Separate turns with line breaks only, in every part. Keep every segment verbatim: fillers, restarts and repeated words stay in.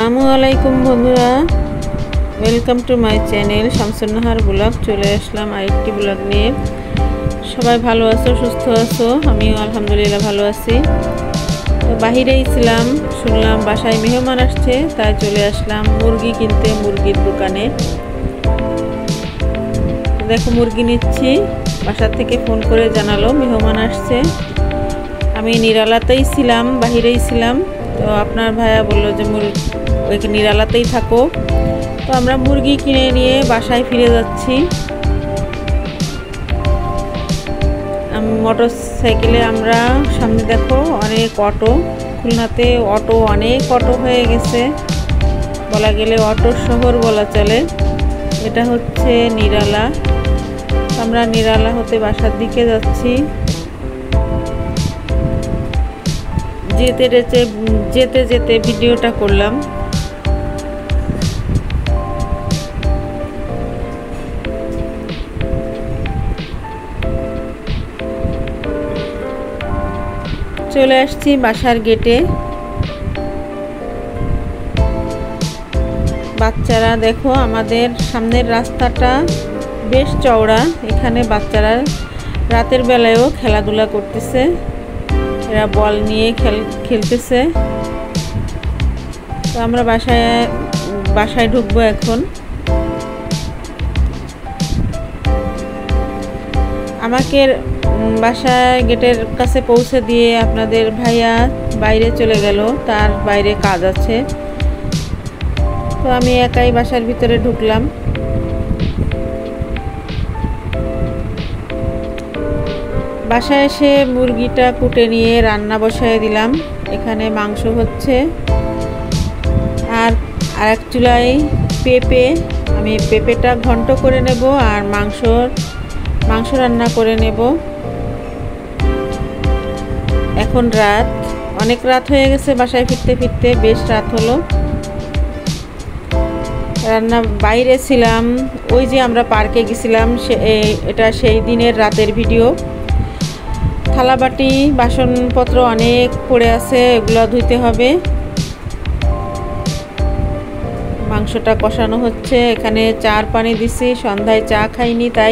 আসসালামু আলাইকুম বন্ধুরা, welcome to my channel Shamsun Nahar blog. চলে আসলাম আরেকটি ব্লগ নিয়ে। সবাই ভালো আছো, সুস্থ আছো? আমিও আলহামদুলিল্লাহ ভালো আছি। তো বাহিরেই ছিলাম, শুনলাম বাসায় মেহমান আসছে, তাই চলে আসলাম মুরগি কিনতে মুরগির দোকানে। দেখো মুরগি নিচ্ছি, বাসার থেকে ফোন করে জানালো মেহমান আসছে। আমি নিরালাতেই ছিলাম, বাহিরেই ছিলাম। তো আপনার ভাইয়া বললো যে ওই নিরালাতেই থাকো। তো আমরা মুরগি কিনে নিয়ে বাসায় ফিরে যাচ্ছি। মোটর সাইকেলে আমরা, সামনে দেখো অনেক অটো, খুলনাতে অটো অনেক অটো হয়ে গেছে, বলা গেলে অটোর শহর বলা চলে। এটা হচ্ছে নিরালা। আমরা নিরালা হতে বাসার দিকে যাচ্ছি। যেতে যেতে যেতে যেতে ভিডিওটা করলাম। চলে আসছি বাসার গেটে। বাচ্চারা দেখো, আমাদের সামনের রাস্তাটা বেশ চওড়া। এখানে বাচ্চারা রাতের বেলায়ও খেলাধুলা করতেছে, এরা বল নিয়ে খেল খেলতেছে। তো আমরা বাসায় বাসায় ঢুকবো এখন। আমাকে বাসায় গেটের কাছে পৌঁছে দিয়ে আপনাদের ভাইয়া বাইরে চলে গেল, তার বাইরে কাজ আছে। তো আমি একাই বাসার ভিতরে ঢুকলাম। বাসায় এসে মুরগিটা কুটে নিয়ে রান্না বসায় দিলাম। এখানে মাংস হচ্ছে, আর আরেক চুলায় পেঁপে, আমি পেঁপেটা ঘন্ট করে নেব আর মাংস মাংস রান্না করে নেব। এখন রাত, অনেক রাত হয়ে গেছে, বাসায় ফিরতে ফিরতে বেশ রাত হলো। রান্না বাইরে ছিলাম, ওই যে আমরা পার্কে গেছিলাম, সে এটা সেই দিনের রাতের ভিডিও। থালাবাটি বাসনপত্র অনেক পড়ে আছে, এগুলো ধুইতে হবে। মাংসটা কষানো হচ্ছে, এখানে চার পানি দিছি, সন্ধ্যায় চা খাইনি তাই।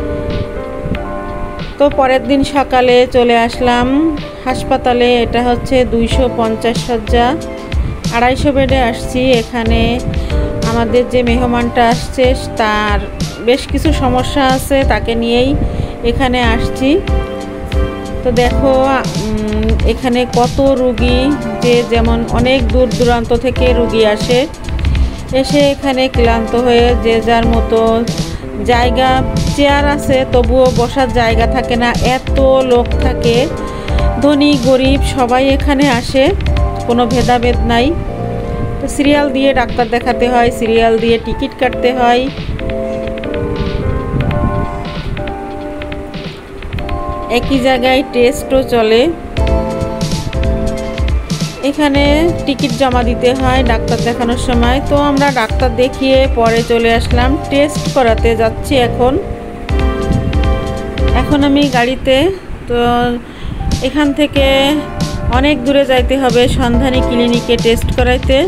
তো পরের দিন সকালে চলে আসলাম হাসপাতালে। এটা হচ্ছে দুইশো পঞ্চাশ শয্যা, আড়াইশো বেডে আসছি। এখানে আমাদের যে মেহমানটা আসছে তার বেশ কিছু সমস্যা আছে, তাকে নিয়েই এখানে আসছি। তো দেখো এখানে কত রুগী, যে যেমন অনেক দূর দূরান্ত থেকে রুগী আসে, এসে এখানে ক্লান্ত হয়ে যে যার মতো, জায়গা চেয়ার আছে তবুও বসার জায়গা থাকে না, এত লোক থাকে। ধনী গরিব সবাই এখানে আসে, কোনো ভেদাভেদ নাই। তো সিরিয়াল দিয়ে ডাক্তার দেখাতে হয়, সিরিয়াল দিয়ে টিকিট কাটতে হয়। একই জায়গায় টেস্টও চলে। এখানে টিকিট জমা দিতে হয় ডাক্তার দেখানোর সময়। তো আমরা ডাক্তার দেখিয়ে পরে চলে আসলাম, টেস্ট করাতে যাচ্ছি এখন। এখন আমি গাড়িতে, তো এখান থেকে অনেক দূরে যাইতে হবে সন্ধানী ক্লিনিকে টেস্ট করাইতে।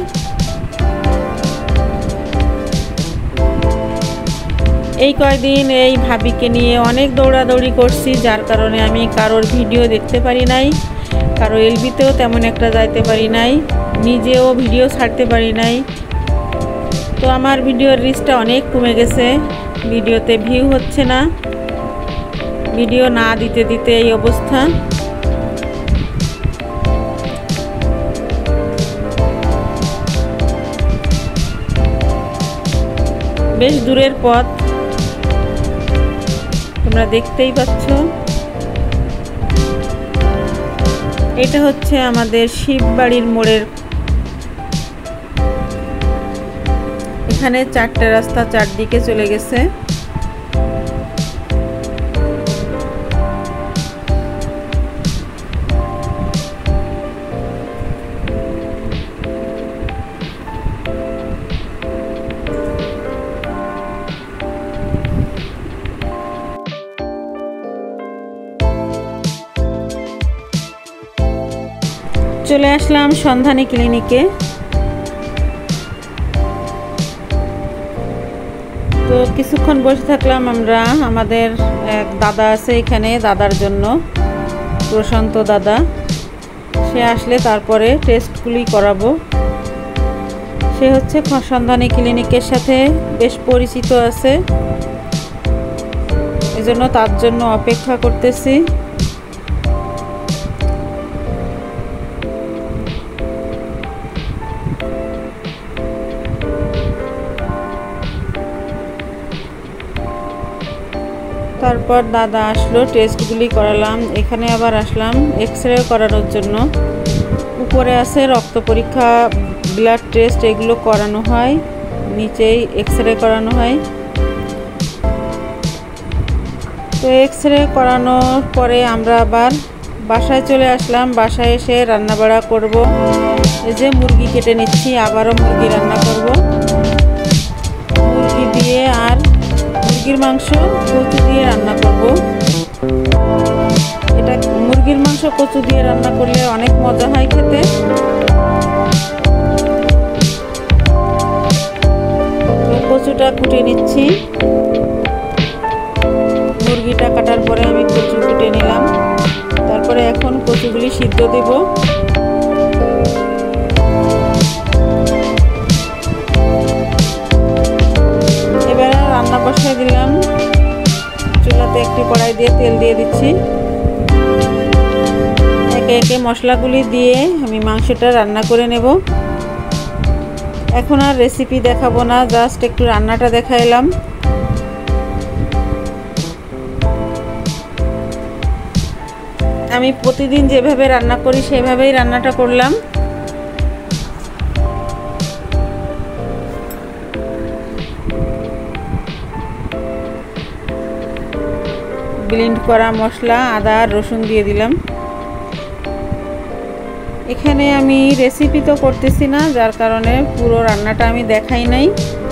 এই কয়দিন এই ভাবিকে নিয়ে অনেক দৌড়াদৌড়ি করছি, যার কারণে আমি কারোর ভিডিও দেখতে পারি নাই, কারো এলবিতেও তেমন একটা যাইতে পারি নাই, নিজেও ভিডিও ছাড়তে পারি নাই। তো আমার ভিডিওর রিচটা অনেক কমে গেছে, ভিডিওতে ভিউ হচ্ছে না, ভিডিও না দিতে দিতে এই অবস্থা। বেশ দূরের পথ, তোমরা দেখতেই পাচ্ছ। এটা হচ্ছে আমাদের শিববাড়ির মোড়ের, এখানে চারটে রাস্তা চারদিকে চলে গেছে। চলে আসলাম সন্ধানী ক্লিনিকে। তো কিছুক্ষণ বসে থাকলাম আমরা। আমাদের এক দাদা আছে এখানে, দাদার জন্য, প্রশান্ত দাদা, সে আসলে তারপরে টেস্টগুলি করাবো। সে হচ্ছে সন্ধানী ক্লিনিকের সাথে বেশ পরিচিত আছে, এজন্য তার জন্য অপেক্ষা করতেছি। তারপর দাদা আসলো, টেস্টগুলি করালাম। এখানে আবার আসলাম এক্স রে করানোর জন্য। উপরে আছে রক্ত পরীক্ষা, ব্লাড টেস্ট, এগুলো করানো হয়, নিচেই এক্স রে করানো হয়। তো এক্স রে করানোর পরে আমরা আবার বাসায় চলে আসলাম। বাসায় এসে রান্নাবাড়া করব। এই যে মুরগি কেটে নিচ্ছি, আবারও মুরগি রান্না করব। মুরগি দিয়ে আর মুরগির মাংস কচু দিয়ে রান্না করব। এটা মুরগির মাংস কচু দিয়ে রান্না করলে অনেক মজা হয় খেতে। তো কচুটা কুটে নিচ্ছি। মুরগিটা কাটার পরে আমি কচু কুটে নিলাম। তারপরে এখন কচুগুলি সিদ্ধ দেব। এবারে রান্না বসায় দিলাম। চুলাতে একটি কড়াই দিয়ে তেল দিয়ে দিচ্ছি। একে একে মশলাগুলি দিয়ে আমি মাংসটা রান্না করে নেব। এখন আর রেসিপি দেখাবো না, জাস্ট একটু রান্নাটা দেখাইলাম। আমি প্রতিদিন যেভাবে রান্না করি সেভাবেই রান্নাটা করলাম। ব্লেন্ড করা মশলা, আদা আর রসুন দিয়ে দিলাম। এখানে আমি রেসিপি তো করতেছি না, যার কারণে পুরো রান্নাটা আমি দেখাই নাই।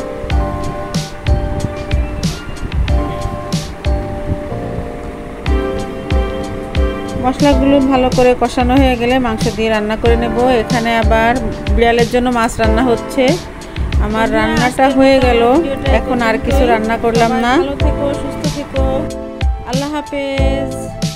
মশলাগুলো ভালো করে কষানো হয়ে গেলে মাংস দিয়ে রান্না করে নেব। এখানে আবার বিড়ালের জন্য মাছ রান্না হচ্ছে। আমার রান্নাটা হয়ে গেল, এখন আর কিছু রান্না করলাম না। ভালো থেকো, সুস্থ থেকো, আল্লাহ হাফেজ।